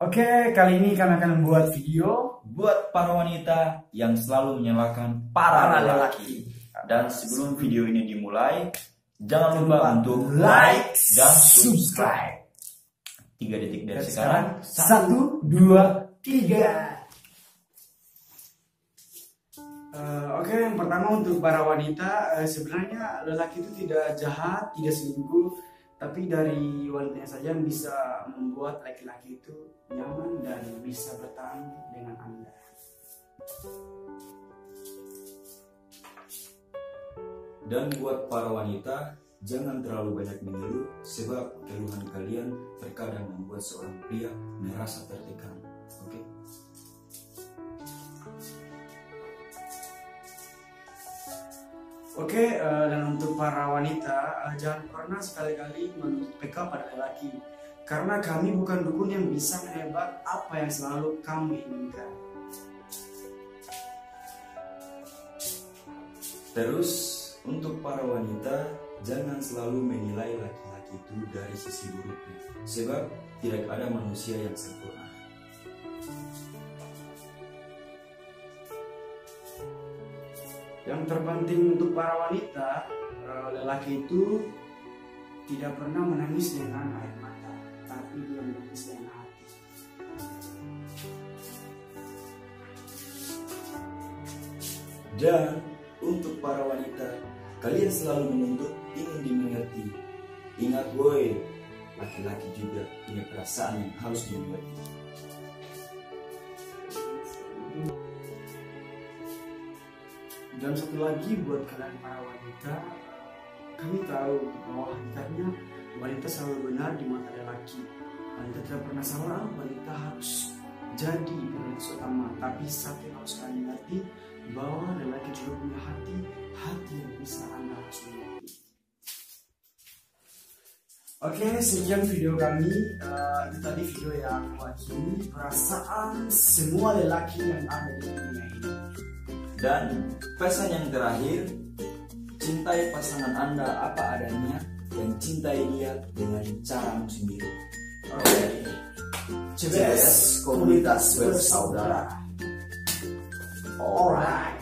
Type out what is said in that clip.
Oke, kali ini kami akan membuat video buat para wanita yang selalu menyalahkan para lelaki. Dan sebelum video ini dimulai, jangan lupa untuk like dan subscribe. 3 detik dari sekarang. 1, 2, 3. Oke, yang pertama untuk para wanita, sebenarnya lelaki itu tidak jahat, tidak selingkuh, tapi dari wanitanya saja yang bisa membuat laki-laki itu nyaman dan bisa bertahan dengan Anda. Dan buat para wanita, jangan terlalu banyak mengeluh, sebab keluhan kalian terkadang membuat seorang pria merasa tertekan. Oke? Oke, dan untuk para wanita, jangan pernah sekali-kali menuntut PK pada lelaki, karena kami bukan dukun yang bisa menebak apa yang selalu kamu inginkan. Terus, untuk para wanita, jangan selalu menilai laki-laki itu dari sisi buruknya, sebab tidak ada manusia yang sempurna. Yang terpenting untuk para wanita, lelaki itu tidak pernah menangis dengan air mata, tapi dia menangis dengan hati. Dan untuk para wanita, kalian selalu menuntut ingin dimengerti. Ingat boy, laki-laki juga punya perasaan yang harus dimengerti. Dan satu lagi buat kalian para wanita, kami tahu bahwa hakikatnya wanita selalu benar di mata lelaki. Wanita tidak pernah salah, wanita harus jadi prioritas utama. Tapi satu yang harus kalian ngerti, bahwa lelaki juga punya hati yang bisa Anda harus mengerti. Oke, sekian video kami. Itu tadi video yang mewakili perasaan semua lelaki yang ada di dunia ini. Dan pesan yang terakhir, cintai pasangan Anda apa adanya dan cintai dia dengan caramu sendiri. Oke. CBS Komunitas Bersaudara. Alright.